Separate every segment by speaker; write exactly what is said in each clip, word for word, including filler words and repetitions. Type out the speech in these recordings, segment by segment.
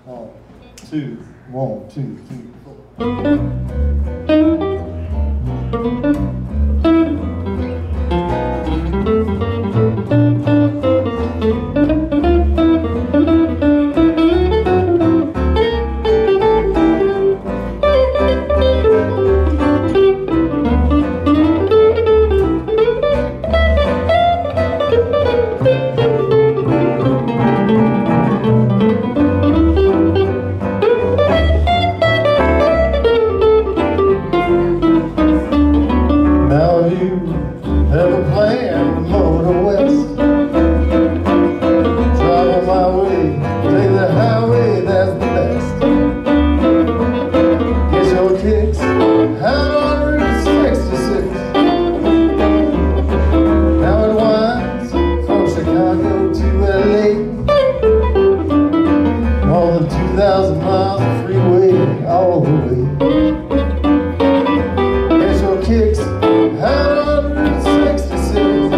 Speaker 1: One, two, one, two, three, four. Have a plan to motor west. Travel my way, take the highway, that's the best. Get your kicks out on Route sixty-six. Now it winds from Chicago to L A. More than two thousand miles of freeway all the way. Get your kicks out on Route sixty-six.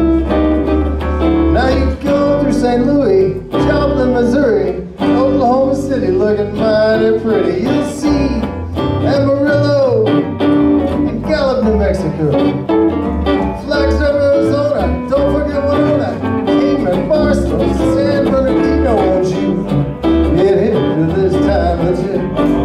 Speaker 1: Now you go through Saint Louis, Joplin, Missouri, Oklahoma City, looking mighty pretty. You'll see Amarillo and Gallup, New Mexico, Flagstaff, Arizona, don't forget Winona, Kingman, Barstow, San Bernardino. Won't you get hit to this time of year?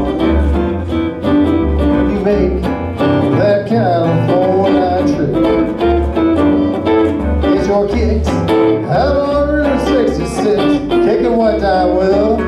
Speaker 1: When you make that California trip, get your kicks out on Route sixty-six, kicking what time, Will?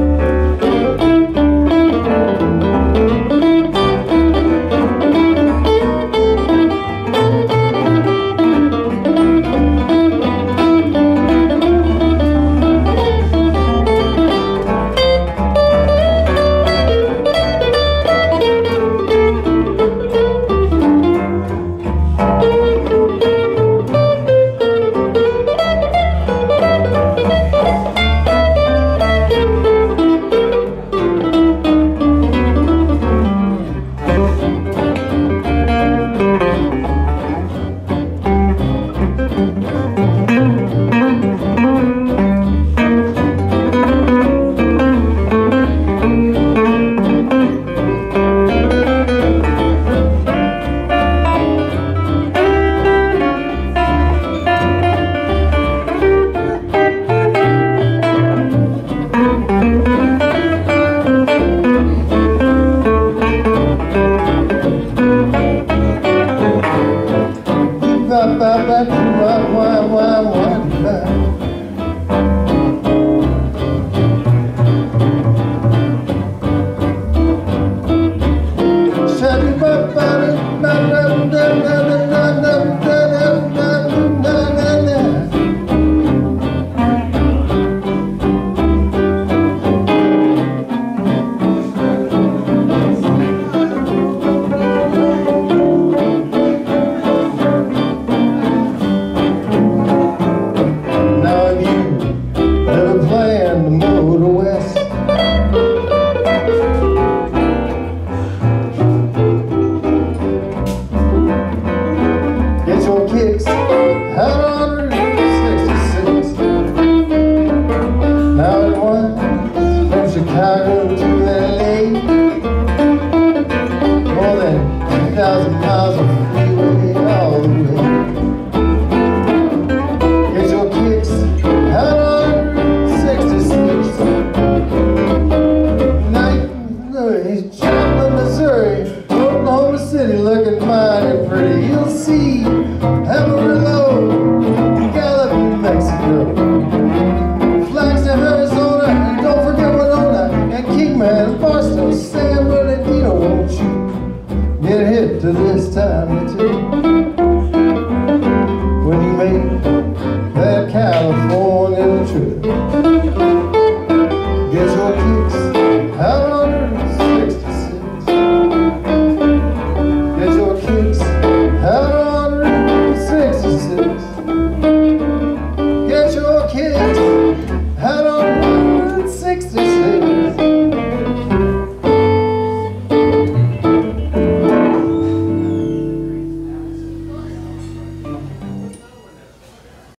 Speaker 1: Kicks out on Route sixty-six. Now it winds from Chicago to L A. More than two thousand miles of freeway all the way. Get your kicks out on Route sixty-six. Night Louis, Joplin, Missouri, Oklahoma City, looking mighty pretty. You'll see Amarillo, Gallup, New Mexico, Flagstaff, Arizona, and don't forget Winona, and Kingman, Barstow, San Bernardino. Won't you get hit to this time of year? When you make that California trip.